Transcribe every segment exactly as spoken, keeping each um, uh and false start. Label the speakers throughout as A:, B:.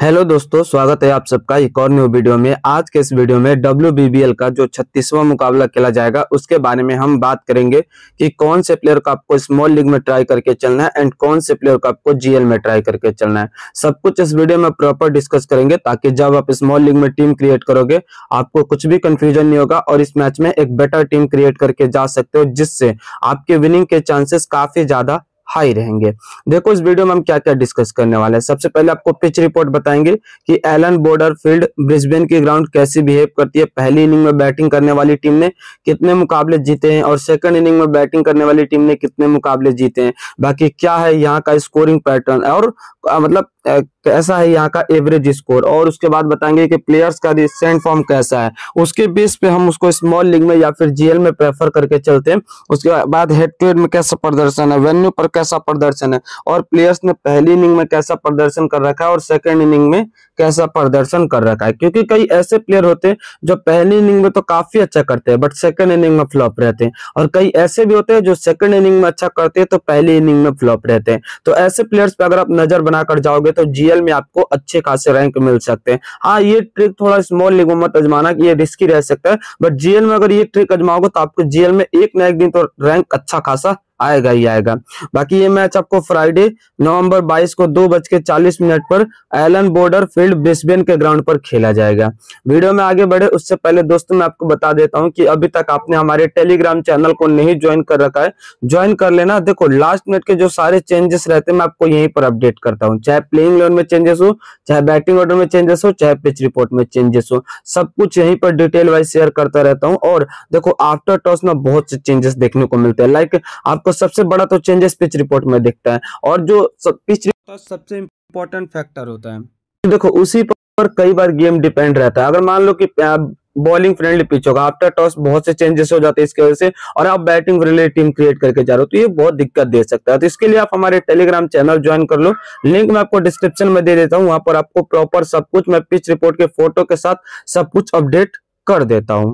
A: Hello दोस्तों, स्वागत है आप सबका एक और न्यू वीडियो में। आज के इस वीडियो में डब्ल्यू बी बी एल का जो छत्तीसवां मुकाबला खेला जाएगा उसके बारे में हम बात करेंगे कि कौन से प्लेयर को आपको स्मॉल लीग में ट्राई करके चलना है एंड कौन से प्लेयर को आपको जी एल में ट्राई करके चलना है। सब कुछ इस वीडियो में प्रॉपर डिस्कस करेंगे ताकि जब आप स्मॉल लीग में टीम क्रिएट करोगे आपको कुछ भी कंफ्यूजन नहीं होगा और इस मैच में एक बेटर टीम क्रिएट करके जा सकते हो, जिससे आपके विनिंग के चांसेस काफी ज्यादा हाई रहेंगे। देखो इस वीडियो में हम क्या क्या डिस्कस करने वाले हैं। सबसे पहले आपको पिच रिपोर्ट बताएंगे कि एलन बोर्डर फील्ड ब्रिस्बेन की ग्राउंड कैसी बिहेव करती है। पहली इनिंग में बैटिंग करने वाली टीम ने कितने मुकाबले जीते हैं और सेकंड इनिंग में बैटिंग करने वाली टीम ने कितने मुकाबले जीते हैं। बाकी क्या है यहाँ का स्कोरिंग पैटर्न और आ, मतलब आ, कैसा है यहाँ का एवरेज स्कोर, और उसके बाद बताएंगे कि प्लेयर्स का रिसेंट फॉर्म कैसा है। उसके बेस पे हम उसको स्मॉल लीग में या फिर जी एल में प्रेफर करके चलते हैं। उसके बाद हेड टू हेड में कैसा प्रदर्शन है, वेन्यू पर कैसा प्रदर्शन है और प्लेयर्स ने पहली इनिंग में कैसा प्रदर्शन कर रखा है और सेकंड इनिंग में कैसा प्रदर्शन कर रखा है। क्योंकि कई ऐसे प्लेयर होते हैं जो पहली इनिंग में तो काफी अच्छा करते हैं बट सेकंड इनिंग में फ्लॉप रहते हैं, और कई ऐसे भी होते हैं जो सेकंड इनिंग में अच्छा करते हैं तो पहली इनिंग में फ्लॉप रहते हैं। तो ऐसे प्लेयर्स पे अगर आप नजर बनाकर जाओगे तो जी एल में आपको अच्छे खासे रैंक मिल सकते हैं। हाँ, ये ट्रिक थोड़ा स्मॉल लीग में मत आजमाना कि ये रिस्की रह सकता है, बट जी एल में अगर ये ट्रिक आजमाओगे तो आपको जी एल में एक ना एक दिन तो रैंक अच्छा खासा आएगा ही आएगा। बाकी ये मैच आपको फ्राइडे नवंबर बाईस को दो बज के चालीस मिनट पर एलन बोर्डर फील्ड ब्रिस्बेन के ग्राउंड पर खेला जाएगा। वीडियो में आगे बढ़े उससे पहले दोस्तों मैं आपको बता देता हूं कि अभी तक आपने हमारे टेलीग्राम चैनल को नहीं ज्वाइन कर रखा है, ज्वाइन कर लेना। देखो लास्ट मिनट के जो सारे चेंजेस रहते हैं मैं आपको यहीं पर अपडेट करता हूँ, चाहे प्लेइंग इलेवन में चेंजेस हो, चाहे बैटिंग ऑर्डर में चेंजेस हो, चाहे पिच रिपोर्ट में चेंजेस हो, सब कुछ यहीं पर डिटेल वाइज शेयर करता रहता हूँ। और देखो आफ्टर टॉस में बहुत से चेंजेस देखने को मिलते हैं। लाइक आपको सबसे बड़ा तो चेंजेस पिच रिपोर्ट में दिखता है, और जो पिच रिपोर्ट सबसे इंपॉर्टेंट फैक्टर होता है, देखो उसी पर कई बार गेम डिपेंड रहता है। अगर मान लो कि बॉलिंग फ्रेंडली पिच होगा, आफ्टर टॉस बहुत से चेंजेस हो जाते हैं इसकी वजह से, और आप बैटिंग फ्रेंडली टीम क्रिएट करके जा रहे हो तो ये बहुत दिक्कत दे सकता है। तो इसके लिए आप हमारे टेलीग्राम चैनल ज्वाइन कर लो, लिंक मैं आपको डिस्क्रिप्शन में दे देता हूँ। वहां पर आपको प्रॉपर सब कुछ मैं पिच रिपोर्ट के फोटो के साथ सब कुछ अपडेट कर देता हूँ।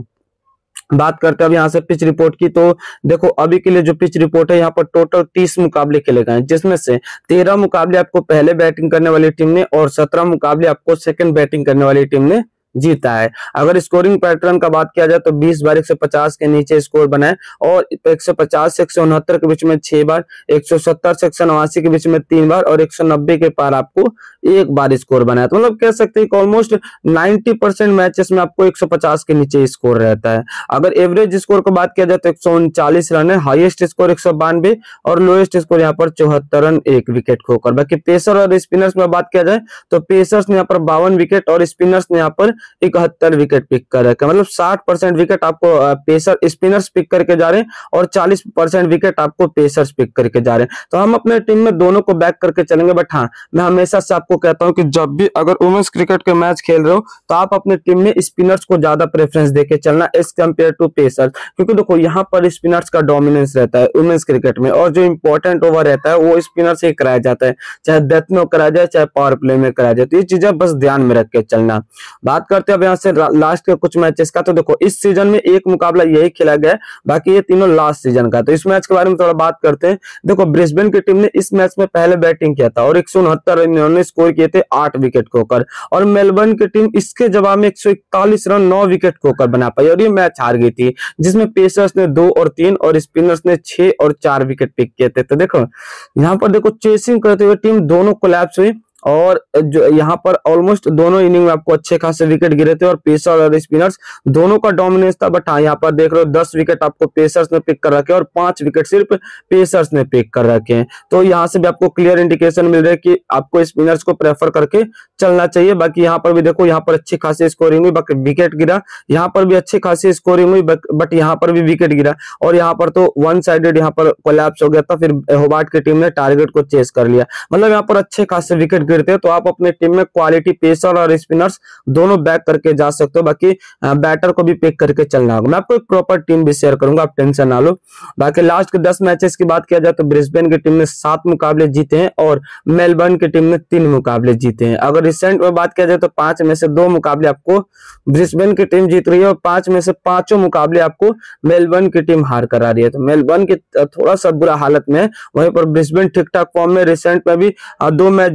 A: बात करते हैं अब यहाँ से पिच रिपोर्ट की, तो देखो अभी के लिए जो पिच रिपोर्ट है यहाँ पर टोटल तीस मुकाबले खेले गए हैं, जिसमें से तेरह मुकाबले आपको पहले बैटिंग करने वाली टीम ने और सत्रह मुकाबले आपको सेकंड बैटिंग करने वाली टीम ने जीता है। अगर स्कोरिंग पैटर्न का बात किया जाए तो बीस बार एक सौ पचास के नीचे स्कोर बनाए, और एक सौ पचास से एक सौ उनहत्तर के बीच में छह बार, एक सौ सत्तर से एक सौ नवासी के बीच में तीन बार और एक सौ नब्बे के पार आपको एक बार स्कोर बनाया। तो मतलब कह सकते हैं कि ऑलमोस्ट नब्बे परसेंट मैचेस में आपको एक सौ पचास के नीचे स्कोर रहता है। अगर एवरेज स्कोर की बात किया जाए तो एक सौ उनचालीस रन है, हाईएस्ट स्कोर एक सौ बानवे और लोएस्ट स्कोर यहाँ पर चौहत्तर रन एक विकेट खोकर। बाकी पेसर और स्पिनर्स में बात किया जाए तो पेसर्स ने यहाँ पर बावन विकेट और स्पिनर्स ने यहाँ पर इकहत्तर विकेट पिक कर रखे, मतलब साठ परसेंट विकेट आपको पेसर स्पिनर्स पिक करके जा रहे हैं और चालीस परसेंट विकेट आपको पेसर्स पिक करके जा रहे हैं। तो हम अपने टीम में दोनों को बैक करके चलेंगे, बट हाँ मैं हमेशा से आपको कहता हूं कि जब भी अगर वुमेन्स क्रिकेट के मैच खेल रहे हो तो आप अपने टीम में स्पिनर्स को ज्यादा प्रेफरेंस देके चलना एज कंपेयर टू पेसर्स, क्योंकि देखो यहाँ पर स्पिनर्स का डोमिनेंस रहता है वुमेन्स क्रिकेट में, और जो इंपॉर्टेंट ओवर रहता है वो स्पिनर से कराया जाता है, चाहे डेथ में कराया जाए चाहे पावर प्ले में कराया जाए। तो ये चीजें बस ध्यान में रख के चलना। बात करते हैं अब यहाँ से लास्ट के कुछ मैचेस का, तो देखो इस सीजन में एक मुकाबला यही खेला गया है, बाकी ये तीनों लास्ट सीजन का। तो इस मैच के बारे में थोड़ा बात करते हैं। देखो ब्रिस्बेन की टीम ने इस मैच में पहले बैटिंग किया था और एक सौ उनहत्तर रन इन्होंने स्कोर किए थे आठ विकेट खोकर, और मेलबर्न की टीम इसके जवाब में एक सौ इकतालीस रन नौ विकेट खोकर बना पाई और ये मैच हार गई थी, जिसमें पेसर्स ने दो और तीन और स्पिनर्स ने छह और चार विकेट पिक किए थे। तो देखो यहाँ पर देखो चेसिंग करते हुए टीम दोनों कोलैप्स हुई, और जो यहाँ पर ऑलमोस्ट दोनों इनिंग में आपको अच्छे खासे विकेट गिरे थे और पेसर और स्पिनर्स दोनों का डोमिनेंस था। बट हाँ यहाँ पर देख रहे हो दस विकेट आपको पेसर्स ने पिक कर रखे और पांच विकेट सिर्फ पेसर्स ने पिक कर रखे हैं। तो यहाँ से भी आपको क्लियर इंडिकेशन मिल रहा है कि आपको स्पिनर्स को प्रेफर करके चलना चाहिए। बाकी यहाँ पर भी देखो यहाँ पर अच्छी खासी स्कोरिंग हुई, बाकी विकेट गिरा, यहाँ पर भी अच्छी खासी स्कोरिंग हुई बट यहाँ पर भी विकेट गिरा, और यहाँ पर तो वन साइडेड यहाँ पर कोलैप्स हो गया था। फिर होबार्ट की टीम ने टारगेट को चेस कर लिया, मतलब यहाँ पर अच्छे खासे विकेट गिरते हैं। तो आप अपने टीम में क्वालिटी पेसर और स्पिनर्स दोनों बैक करके जा सकते हो, बाकी बैटर को भी पिक करके चलना होगा। मैं आपको एक प्रॉपर टीम भी शेयर करूंगा, आप टेंशन ना लो। बाकी लास्ट के दस मैचेस की बात किया जाए तो ब्रिस्बेन की टीम ने सात मुकाबले जीते हैं और मेलबर्न की टीम ने तीन मुकाबले जीते हैं। अगर रिसेंट में बात किया जाए तो पांच में से दो मुकाबले आपको ब्रिस्बेन की टीम जीत रही है और पांच में से पांचों मुकाबले आपको मेलबर्न की टीम हार करा रही है। तो मेलबर्न की थोड़ा सा बुरा हालत में, वहीं पर ब्रिस्बेन ठीक ठाक फॉर्म में, रिसेंट में भी दो मैच जीत कर आ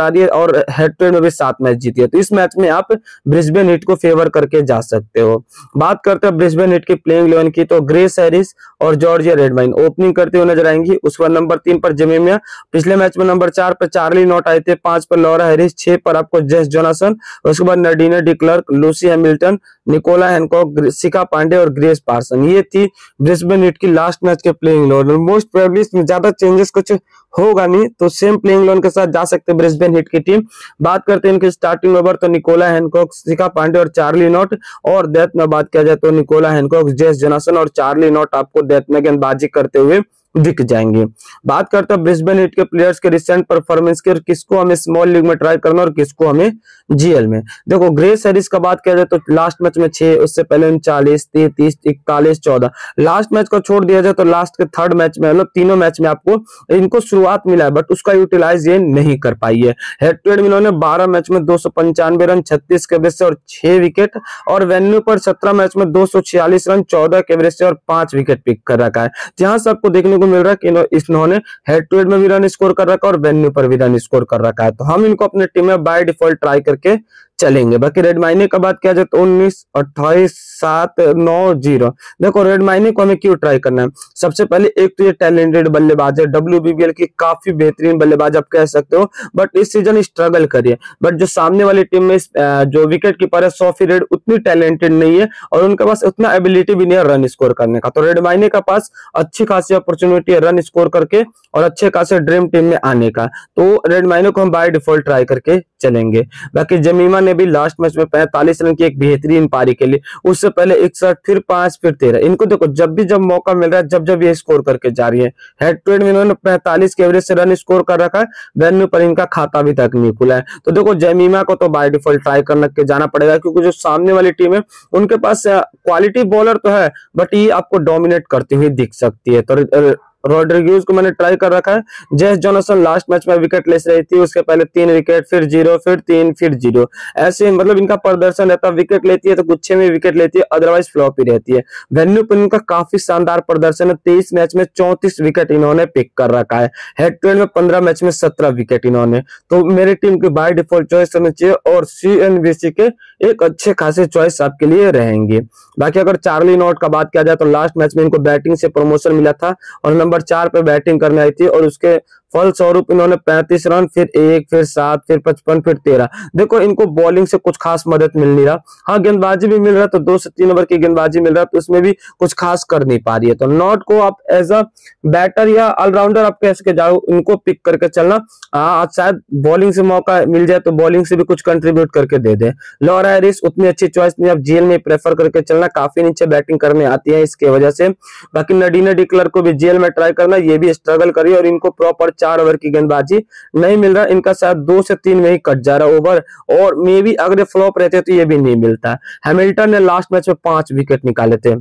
A: रही है और हेड टू हेड में भी सात मैच जीती है। तो इस मैच में आप ब्रिस्बेन हिट को फेवर करके जा सकते हो। बात करते हैं ब्रिस्बेन हिट की प्लेइंग इलेवन की, तो ग्रेस हैरिस और जॉर्जिया रेडमाइन ओपनिंग करते हुए नजर आएंगी। उसके बाद नंबर तीन पर जेमिमिया, पिछले मैच में नंबर चार पर चार्ली नॉट आए थे, पांच पर लॉरा हैरिस, छह पर आपको जेस जोनासन, उसके बाद Nadine de Klerk, Lucy Hamilton, Nicola Hancock, Shikha Pandey और ग्रेस पार्सन। ये थी ब्रिस्बेन हिट की लास्ट मैच के प्लेइंग इलेवन। मोस्ट प्रोबेबली इसमें ज्यादा चेंजेस कुछ होगा नहीं, तो सेम प्लेइंग इलेवन के साथ जा सकते हैं ब्रिस्बेन हिट की टीम। बात करते हैं इनके स्टार्टिंग ओवर, तो निकोला हैनकॉक, सिका पांडे और चार्ली नॉट, और डेथ में बात किया जाए तो निकोला हैनकॉक, जेस जोनासन और चार्ली नॉट आपको डेथ में गेंदबाजी करते हुए दिख जाएंगे। बात करते हैं ब्रिस्बेन हिट के प्लेयर्स के रिसेंट परफॉर्मेंस के, किसको हमें स्मॉल लीग में ट्राई करना और किसको हमें जीएल में। देखो ग्रेस हैरिस का बात किया जाए तो लास्ट मैच में छह, उससे पहले उनचालीस, तैंतीस, इकतालीस, चौदह, लास्ट मैच को छोड़ दिया जाए तो लास्ट के थर्ड मैच में, मतलब तीनों मैच में आपको इनको शुरुआत मिला है बट उसका यूटिलाइज ये नहीं कर पाई है। हेड टू हेड में इन्होंने बारह मैच में दो सौ पंचानवे रन, छत्तीस के एवरेज से और छह विकेट, और वेन्यू पर सत्रह मैच में दो सौ छियालीस रन, चौदह के एवरेज से और पांच विकेट पिक कर रखा है। जहां से आपको देखने को मिल रहा है कि इन्होंने हेड टू हेड में भी रन स्कोर कर रखा है और वेन्यू पर भी रन स्कोर कर रखा है। तो हम इनको अपने टीम में बाय डिफॉल्ट ट्राई करके चलेंगे। बाकी रेड माइने का बात किया जाए तो उन्नीस, अट्ठाईस, सात, नौ, जीरो। देखो रेड माइने को हमें क्यों ट्राई करना है, सबसे पहले एक तो ये टैलेंटेड बल्लेबाज है, डब्ल्यूबीबीएल की काफी बेहतरीन बल्लेबाज आप कह सकते हो, बट इस सीजन स्ट्रगल करिए। बट जो सामने वाली टीम में जो विकेट कीपर है सोफी रेड उतनी टैलेंटेड नहीं है और उनके पास उतना एबिलिटी भी नहीं है रन स्कोर करने का। तो रेड माइने का पास अच्छी खासी अपॉर्चुनिटी है रन स्कोर करके और अच्छे खासे ड्रीम टीम में आने का। तो रेड माइने को हम बाय डिफॉल्ट ट्राई करके चलेंगे। बाकी जमीमा ने भी लास्ट मैच में पैंतालीस रन की एक बेहतरीन पारी के लिए, उससे पहले इकसठ, फिर पांच, फिर तेरह। इनको देखो जब भी जब मौका मिल रहा है, जब जब ये स्कोर करके जा रही है। हेड टू हेड में इन्होंने पैंतालीस के एवरेज से रन स्कोर कर रखा है, वेन्यू पर इनका खाता अभी तक नहीं खुला है। तो देखो जमीमा को तो बाय डिफॉल्ट ट्राई करने के जाना पड़ेगा, क्योंकि जो सामने वाली टीम है उनके पास क्वालिटी बॉलर तो है बट ये आपको डोमिनेट करती हुई दिख सकती है। तो रॉड्रिग्यूज को मैंने ट्राई कर रखा है। जेस जोनासन लास्ट मैच में विकेट लेस रही थी, उसके पहले तीन विकेट, फिर जीरो, फिर तीन, फिर जीरो, ऐसे मतलब इनका प्रदर्शन रहता है। विकेट लेती है तो गुच्छे में विकेट लेती है, अदरवाइज फ्लॉप ही रहती है। वेन्यू पर इनका काफी शानदार प्रदर्शन है, तेईस मैच में चौंतीस विकेट इन्होंने पिक कर रखा है। हेड टू हेड में पंद्रह मैच में सत्रह विकेट इन्होंने। तो मेरी टीम की बाय डिफॉल्ट चॉइस होनी चाहिए और सीएनबीसी के एक अच्छे खासे चॉइस आपके लिए रहेंगे। बाकी अगर चार्ली नॉट का बात किया जाए तो लास्ट मैच में इनको बैटिंग से प्रमोशन मिला था और नंबर चार पे बैटिंग करने आई थी और उसके फल स्वरूप इन्होंने पैंतीस रन, फिर एक, फिर सात, फिर पचपन, फिर तेरह। देखो इनको बॉलिंग से कुछ खास मदद मिल नहीं रहा, हाँ गेंदबाजी भी मिल रहा है, तो दो से तीन ओवर की गेंदबाजी मिल रहा है, तो उसमें भी कुछ खास कर नहीं पा रही है। तो नॉट को आप एज अ बैटर या ऑलराउंडर आप कह सके जाओ, इनको पिक करके चलना। हाँ शायद बॉलिंग से मौका मिल जाए तो बॉलिंग से भी कुछ कंट्रीब्यूट करके दे दे। लॉरा हैरिस उतनी अच्छी चॉइस नहीं, आप जीएल में प्रेफर करके चलना, काफी नीचे बैटिंग करने आती है इसके वजह से। बाकी नडीना डिक्लर्क को भी जीएल में ट्राई करना, ये भी स्ट्रगल करिए और इनको प्रॉपर चार ओवर की गेंदबाजी नहीं मिल रहा, इनका शायद दो से तीन में ही कट जा रहा ओवर, और मे भी अगर फ्लॉप रहते तो ये भी नहीं मिलता। हैमिल्टन ने लास्ट मैच में पांच विकेट निकाले थे,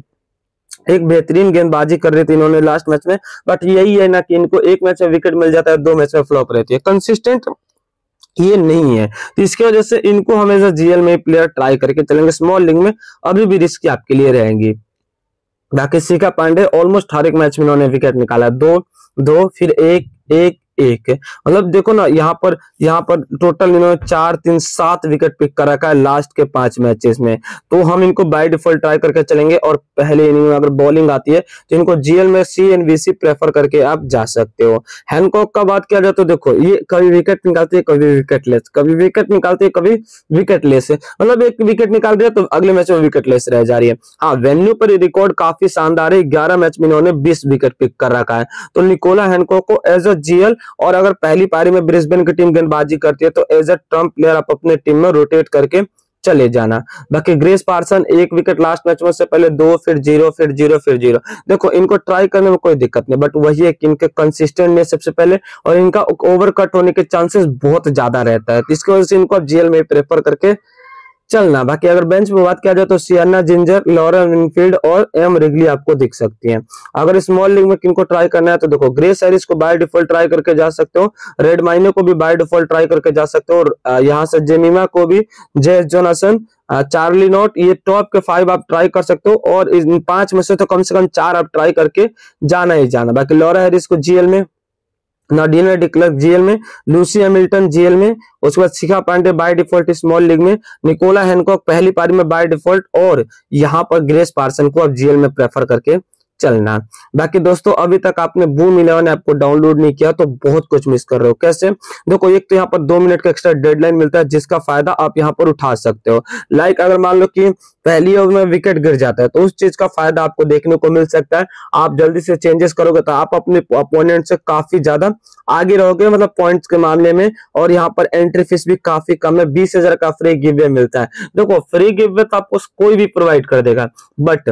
A: एक बेहतरीन गेंदबाजी कर रही थी इन्होंने लास्ट मैच में, बट यही है ना कि इनको एक मैच में विकेट मिल जाता है, दो मैच में फ्लॉप रहती है, कंसिस्टेंट ये नहीं है। तो इसकी वजह से इनको हमेशा जीएल में प्लेयर ट्राई करके चलेंगे, स्मॉल लीग में अभी भी रिस्क आपके लिए रहेंगी। बाकी सिका पांडे ऑलमोस्ट हर एक मैच में इन्होंने विकेट निकाला, दो दो फिर एक एक एक, मतलब देखो ना यहाँ पर यहाँ पर टोटल इन्होंने चार, तीन, सात विकेट पिक कर रखा है लास्ट के पांच मैचेस में। तो हम इनको बाय डिफॉल्ट ट्राई करके चलेंगे और पहले इनिंग में अगर बॉलिंग आती है तो इनको जीएल में सीएनबीसी प्रेफर करके आप जा सकते हो। हैनकॉक का बात किया जाए तो देखो ये कभी विकेट निकालते है, कभी विकेट लेस, कभी विकेट निकालते है, कभी विकेट लेस है, मतलब एक विकेट निकाल दिया तो अगले मैच में विकेट लेस रह जा रही है। हाँ वेन्यू पर रिकॉर्ड काफी शानदार है, ग्यारह मैच में इन्होंने बीस विकेट पिक कर रखा है। तो निकोला हैनकॉक को एज अ जीएल, और अगर पहली पारी में ब्रिस्बेन की टीम गेंदबाजी करती है तो एज अ ट्रम्प प्लेयर आप अपने टीम में रोटेट करके चले जाना। बाकी ग्रेस पार्सन एक विकेट लास्ट मैच में, से पहले दो, फिर जीरो, फिर जीरो, फिर जीरो। देखो इनको ट्राई करने में कोई दिक्कत नहीं, बट वही है कि इनके कंसिस्टेंट में सबसे पहले, और इनका ओवर कट होने के चांसेस बहुत ज्यादा रहता है, इसकी वजह से इनको आप जीएल में प्रेफर करके चलना। बाकी अगर बेंच में बात किया जाए तो सियाना जिंजर, लॉरेन विनफील्ड और एम रिगली आपको दिख सकती हैं। अगर स्मॉल लीग में किनको ट्राई करना है तो देखो ग्रेस हैरिस को बाय डिफॉल्ट ट्राई करके जा सकते हो, रेड माइने को भी बाय डिफॉल्ट ट्राई करके जा सकते हो, और यहाँ से जेमिमा को भी, जेस जोनासन, चार्ली नॉट, ये टॉप के फाइव आप ट्राई कर सकते हो, और इन पांच में से तो कम से कम चार आप ट्राई करके जाना ही जाना। बाकी लॉरा हैरिस को जीएल में नाडिना डिक्लर्क जीएल में, लूसी हैमिल्टन जीएल में, उसके बाद Shikha Pandey by default small league में, निकोला हैनकॉक पहली पारी में बाय डिफॉल्ट, और यहाँ पर ग्रेस पार्सन को अब जीएल में प्रेफर करके चलना। बाकी दोस्तों अभी तक आपने बूम इलेवन ऐप को डाउनलोड नहीं किया तो बहुत कुछ मिस कर रहे हो। कैसे? देखो, एक तो यहाँ पर दो मिनट का एक्स्ट्रा डेडलाइन मिलता है जिसका फायदा आप यहाँ पर उठा सकते हो। लाइक अगर मान लो कि पहली ओवर में विकेट गिर जाता है तो उस चीज का फायदा आपको देखने को मिल सकता है। आप जल्दी से चेंजेस करोगे तो आप अपने अपोनेंट से काफी ज्यादा आगे रहोगे, मतलब पॉइंट्स के मामले में। और यहाँ पर एंट्री फीस भी काफी कम है, बीस हजार का फ्री गिव अवे मिलता है। देखो, फ्री गिव अवे तो आपको कोई भी प्रोवाइड कर देगा, बट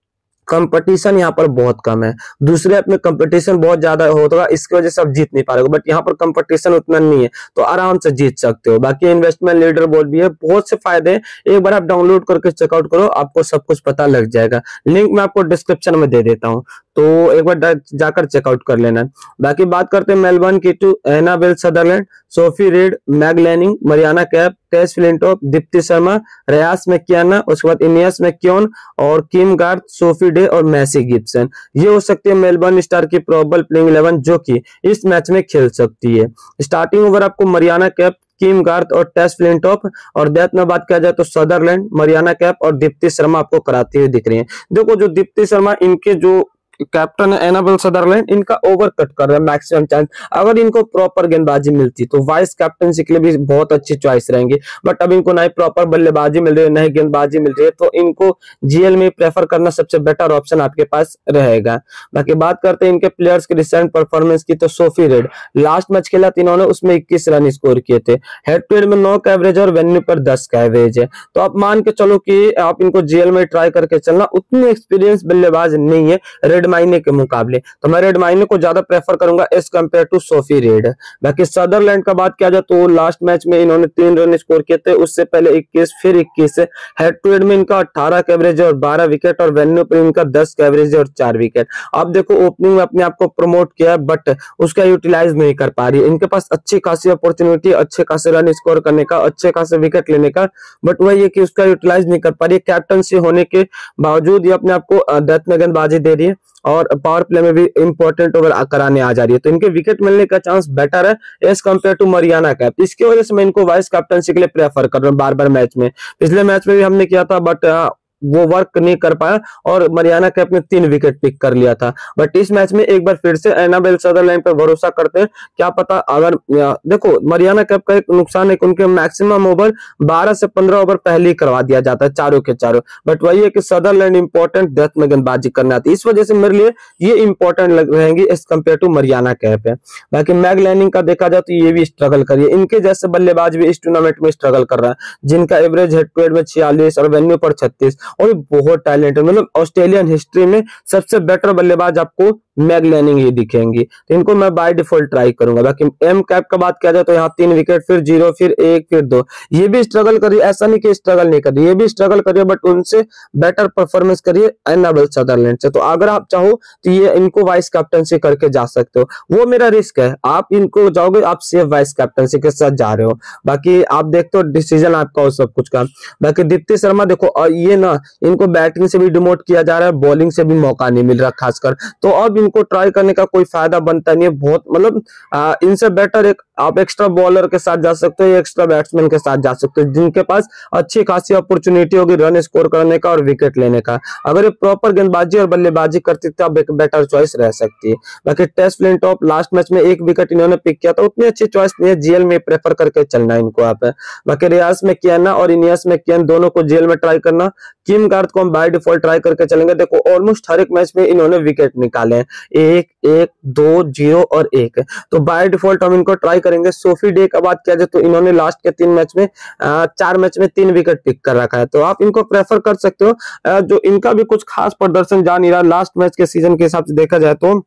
A: कंपटीशन यहाँ पर बहुत कम है। दूसरे ऐप में कंपटीशन बहुत ज्यादा होता, इसकी वजह से आप जीत नहीं पा रहे हो, बट यहाँ पर कंपटीशन उतना नहीं है तो आराम से जीत सकते हो। बाकी इन्वेस्टमेंट लीडर बोर्ड भी है, बहुत से फायदे हैं। एक बार आप डाउनलोड करके चेकआउट करो, आपको सब कुछ पता लग जाएगा। लिंक मैं आपको डिस्क्रिप्शन में दे देता हूँ, तो एक बार जाकर चेकआउट कर लेना। बाकी बात करते हैं मेलबर्न कीटू, Annabel Sutherland, Sophie Reid, Meg Lanning, Marizanne Kapp, Tess Flintoff, Deepti Sharma, Rhys McKenna, उसके बाद इनियस मैक्योन और किम गार्थ, सोफी डे और मैसी गिब्सन। ये हो सकती है मेलबर्न स्टार की प्रोबेबल प्लेइंग इलेवन जो कि इस मैच में खेल सकती है। स्टार्टिंग ओवर आपको मरियाना कैप, किम गार्थ और टेस फ्लिंटॉफ, और डेथ में बात किया जाए तो सदरलैंड, मरियाना कैप और दीप्ति शर्मा आपको कराती हुई दिख रही है। देखो, जो दीप्ति शर्मा इनके जो कैप्टन है एनाबेल सदरलैंड, इनका ओवर कट कर रहा है मैक्सिमम चांस। अगर इनको प्रॉपर गेंदबाजी मिलती तो वाइस कैप्टनसी के लिए भी बहुत अच्छी चॉइस रहेंगी, बट अब इनको नई प्रॉपर बल्लेबाजी मिल रही है, नई गेंदबाजी मिल रही है, तो इनको जीएल में प्रेफर करना सबसे बेटर ऑप्शन आपके पास रहेगा। बाकी बात करते हैं इनके प्लेयर्स की रिसेंट परफॉर्मेंस की, तो सोफी रेड लास्ट मैच खेला था इन्होंने, उसमें इक्कीस रन स्कोर किए थे। हेड टू हेड में नौ का एवरेज और वेन्यू पर दस का एवरेज है। तो आप मान के चलो कि आप इनको जीएल में ट्राई करके चलना। उतनी एक्सपीरियंस बल्लेबाज नहीं है रेड माइने के मुकाबले, तो मैं रेड माइने को ज्यादा प्रेफर करूंगा as compare to Sophie Reid. बाकी सदरलैंड का बात किया जाए तो लास्ट मैच में इन्होंने तीन रन स्कोर किए थे, उससे पहले इक्कीस, फिर इक्कीस। हेड टू हेड में इनका अठारह का एवरेज और बारह विकेट, और वेन्यू पर इनका दस का एवरेज और चार विकेट। अब देखो, ओपनिंग में अपने आप को प्रमोट किया बट उसका यूटिलाइज नहीं कर पा रही है। इनके पास अच्छी खासी अपॉर्चुनिटी, अच्छे खासे रन स्कोर करने का, अच्छे खासे विकेट लेने का, बट वही है कि उसका यूटिलाइज नहीं कर पा रही है। कैप्टनसी होने के बावजूद ये अपने आप को डेथ में गेंदबाजी दे रही है और पावर प्ले में भी इंपॉर्टेंट ओवर कराने आ जा रही है, तो इनके विकेट मिलने का चांस बेटर है as compare to Marizanne Kapp. इसकी वजह से मैं इनको वाइस कैप्टनसी के लिए प्रेफर कर रहा हूँ बार बार मैच में। पिछले मैच में भी हमने किया था बट वो वर्क नहीं कर पाया और मरियाना कैप ने तीन विकेट पिक कर लिया था, बट इस मैच में एक बार फिर से एनाबेल सदरलैंड पर भरोसा करते हैं। क्या पता, अगर देखो मरियाना कैप का एक नुकसान है कि उनके मैक्सिमम ओवर बारह से पंद्रह ओवर पहले ही करवा दिया जाता है चारों के चारों, बट वही है कि सदरलैंड इंपॉर्टेंट डेथ में गेंदबाजी करना आती है, इस वजह से मेरे लिए ये इंपॉर्टेंट रहेंगी as compare to Marizanne Kapp है। बाकी मैग लैनिंग का देखा जाए तो ये भी स्ट्रगल करिए, इनके जैसे बल्लेबाज भी इस टूर्नामेंट में स्ट्रगल कर रहा है, जिनका एवरेज हेड टू हेड में छियालीस और वेन्यू पर छत्तीस, और बहुत टैलेंट है। मतलब ऑस्ट्रेलियन हिस्ट्री में सबसे बेटर बल्लेबाज आपको मैग लैनिंग ही दिखेंगी, तो इनको मैं बाय डिफॉल्ट ट्राई करूंगा। बाकी एम कैप का बात किया जाए तो यहाँ तीन विकेट, फिर जीरो, फिर एक, फिर दो, ये भी स्ट्रगल करिए, ऐसा नहीं कि स्ट्रगल नहीं करिए, ये भी स्ट्रगल करिए, बट उनसे बेटर परफॉर्मेंस करिए एनाबेल सदरलैंड से। तो अगर आप चाहो तो ये इनको वाइस कैप्टनसी करके जा सकते हो, वो मेरा रिस्क है। आप इनको जाओगे, आप सेफ वाइस कैप्टनसी के साथ जा रहे हो, बाकी आप देखते हो डिसीजन आपका हो सब कुछ का। बाकी दीप्ति शर्मा देखो, ये ना इनको बैटिंग से भी डिमोट किया जा रहा है, बॉलिंग से भी मौका नहीं मिल रहा खासकर, तो अब इनको ट्राई करने का कोई फायदा बनता नहीं है। बहुत मतलब इनसे बेटर एक आप एक्स्ट्रा बॉलर के साथ जा सकते हो, एक्स्ट्रा बैट्समैन के साथ जा सकते हो, जिनके पास अच्छी खासी अपॉर्चुनिटी होगी रन स्कोर करने का और विकेट लेने का। अगर ये प्रॉपर गेंदबाजी और बल्लेबाजी करती तो अब एक बेटर चॉइस रह सकती है। बाकी टेस फ्लिंटॉफ लास्ट मैच में एक विकेट इन्होंने पिक किया था, उतनी अच्छी चॉइस नहीं है, जीएल में प्रेफर करके चलना इनको आप। बाकी रियास मैकियाना और इनियस मैकियन दोनों को जीएल में ट्राई करना। किम गार्थ को हम बाय डिफॉल्ट ट्राई करके चलेंगे। देखो ऑलमोस्ट हर एक मैच में इन्होंने विकेट निकाले हैं, एक, एक, दो, जीरो और एक, तो बाय डिफॉल्ट हम इनको ट्राई करेंगे। सोफी डे का बात किया जाए तो इन्होंने लास्ट के तीन मैच में आ, चार मैच में तीन विकेट पिक कर रखा है, तो आप इनको प्रेफर कर सकते हो। आ, जो इनका भी कुछ खास प्रदर्शन जा नहीं रहा लास्ट मैच के सीजन के हिसाब से देखा जाए तो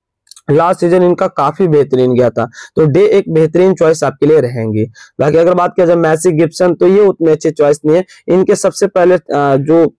A: लास्ट सीजन इनका काफी बेहतरीन गया था, तो डे एक बेहतरीन चॉइस आपके लिए रहेंगी। बाकी अगर बात किया जाए मैसी गिब्सन, तो ये उतनी अच्छी चॉइस नहीं है। इनके सबसे पहले जो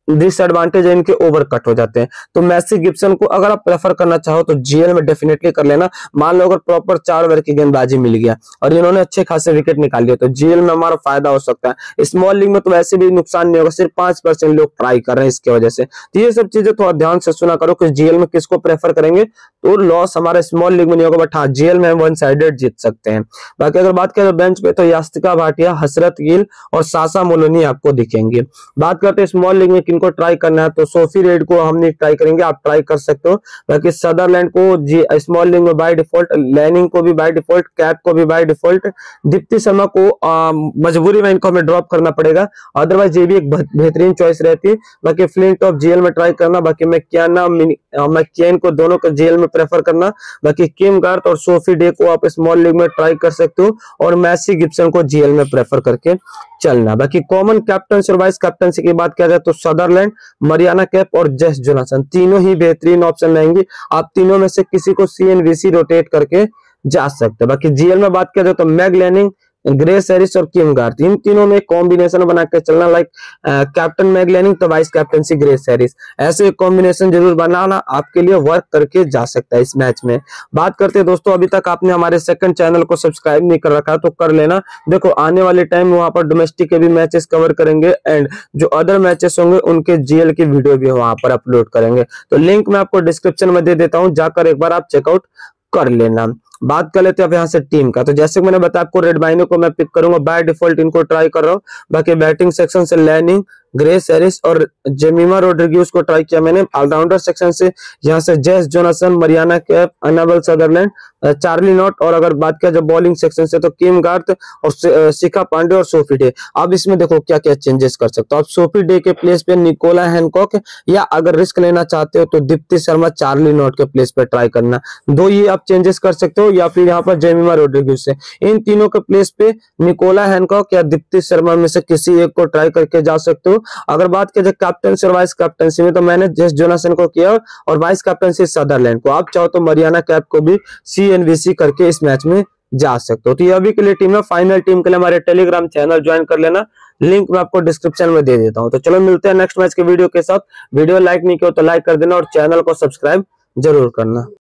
A: डिसएडवांटेज है इनके ओवर कट हो जाते हैं। तो मैसी गिब्सन को अगर आप प्रेफर करना चाहो तो जीएल में डेफिनेटली कर लेना। मान लो अगर प्रॉपर चार ओवर की गेंदबाजी मिल गया और इन्होंने अच्छे खासे विकेट निकाल लिया तो जीएल में हमारा फायदा हो सकता है। स्मॉल लीग में तो वैसे भी नुकसान नहीं होगा, सिर्फ पांच परसेंट लोग ट्राई कर रहे हैं इसकी वजह से। तो ये सब चीजें थोड़ा ध्यान से सुना करो कि जीएल में किसको प्रेफर करेंगे तो लॉस हमारे स्मॉल लीग में नहीं होगा, बट हाँ जीएल में वन साइडेड जीत सकते हैं। बाकी अगर बात करें बेंच पे तो यास्तिका भाटिया, हसरत गिल और सासा मोलोनी आपको दिखेंगे। बात करते हैं स्मॉल लीग में किनको ट्राई करना है तो सोफी रेड को हम नहीं ट्राई करेंगे, आप ट्राई कर सकते हो। बाकी सदरलैंड को स्मॉल लीग में बाय डिफॉल्ट, लैनिंग को भी बाय डिफॉल्ट, कैप को भी बाय डिफॉल्ट, दीप्ति शर्मा को आ, मजबूरी में इनको हमें ड्रॉप करना पड़ेगा, अदरवाइज ये भी एक बेहतरीन चॉइस रहती है। बाकी फ्लिंटॉफ जीएल में ट्राई करना, बाकी मैकियाना मैकियन को दोनों को जीएल में प्रेफर करना। बाकी किम गार्थ और सोफी डे को आप स्मॉल लीग में ट्राई कर सकते हो और मैसी गिब्सन को जीएल में प्रेफर करके चलना। बाकी कॉमन कैप्टन और वाइस कैप्टनसी की बात किया जाए तो सदरलैंड, मरियाना कैप और जेस जोनासन तीनों ही बेहतरीन ऑप्शन रहेंगे। आप तीनों में से किसी को सीएनवीसी रोटेट करके जा सकते हैं। बाकी जीएल में बात किया जाए तो मैग लैनिंग, ग्रेस हैरिस और किम गार्थ, इन तीनों में कॉम्बिनेशन बना के चलना। लाइक कैप्टन मैग लैनिंग तो वाइस कैप्टनसी ग्रेस हैरिस, ऐसे कॉम्बिनेशन जरूर बनाना, आपके लिए वर्क करके जा सकता है इस मैच में। बात करते हैं दोस्तों, अभी तक आपने हमारे सेकंड चैनल को सब्सक्राइब नहीं कर रखा तो कर लेना। देखो आने वाले टाइम में वहां पर डोमेस्टिक के भी मैचेस कवर करेंगे एंड जो अदर मैचेस होंगे उनके जीएल की वीडियो भी वहां पर अपलोड करेंगे। तो लिंक मैं आपको डिस्क्रिप्शन में दे देता हूँ, जाकर एक बार आप चेकआउट कर लेना। बात कर लेते हैं अब यहाँ से टीम का। तो जैसे मैंने बताया आपको रेड बाइनो को मैं पिक करूंगा, बाय डिफॉल्ट इनको ट्राई कर रहा हूँ। बाकी बैटिंग सेक्शन से लैनिंग, ग्रेस हैरिस और जेमिमा रोड्रिग्यूज को ट्राई किया मैंने। ऑलराउंडर सेक्शन से यहाँ से Jess Jonassen, Marizanne Kapp, Annabel Sutherland, Charli Knott और अगर बात किया जाए बॉलिंग सेक्शन से तो किम गार्थ और शिखा पांडे और सोफी डे। अब इसमें देखो क्या क्या चेंजेस कर सकते हो आप। सोफी डे के प्लेस पे निकोला हैनकॉक, या अगर रिस्क लेना चाहते हो तो दीप्ति शर्मा, चार्ली नॉट के प्लेस पे ट्राई करना। दो ये आप चेंजेस कर सकते हो, या फिर यहाँ पर जेमिमा रोड्रिग्यूज से इन तीनों के प्लेस पे निकोला हैनकॉक या दीप्ति शर्मा में से किसी एक को ट्राई करके जा सकते हो। अगर बात किया जाए कैप्टन और वाइस कैप्टनसी में तो मैंने जेस जोनासन को किया और वाइस कैप्टनसी सदरलैंड को। आप चाहो तो मरियाना कैप को भी सीएनवीसी करके इस मैच में जा सकते हो। तो ये अभी के लिए टीम है। फाइनल टीम के लिए हमारे टेलीग्राम चैनल ज्वाइन कर लेना, लिंक मैं आपको डिस्क्रिप्शन में दे देता हूं। तो चलो मिलते हैं नेक्स्ट मैच के वीडियो के साथ। वीडियो लाइक नहीं किया तो लाइक कर देना और चैनल को सब्सक्राइब जरूर करना।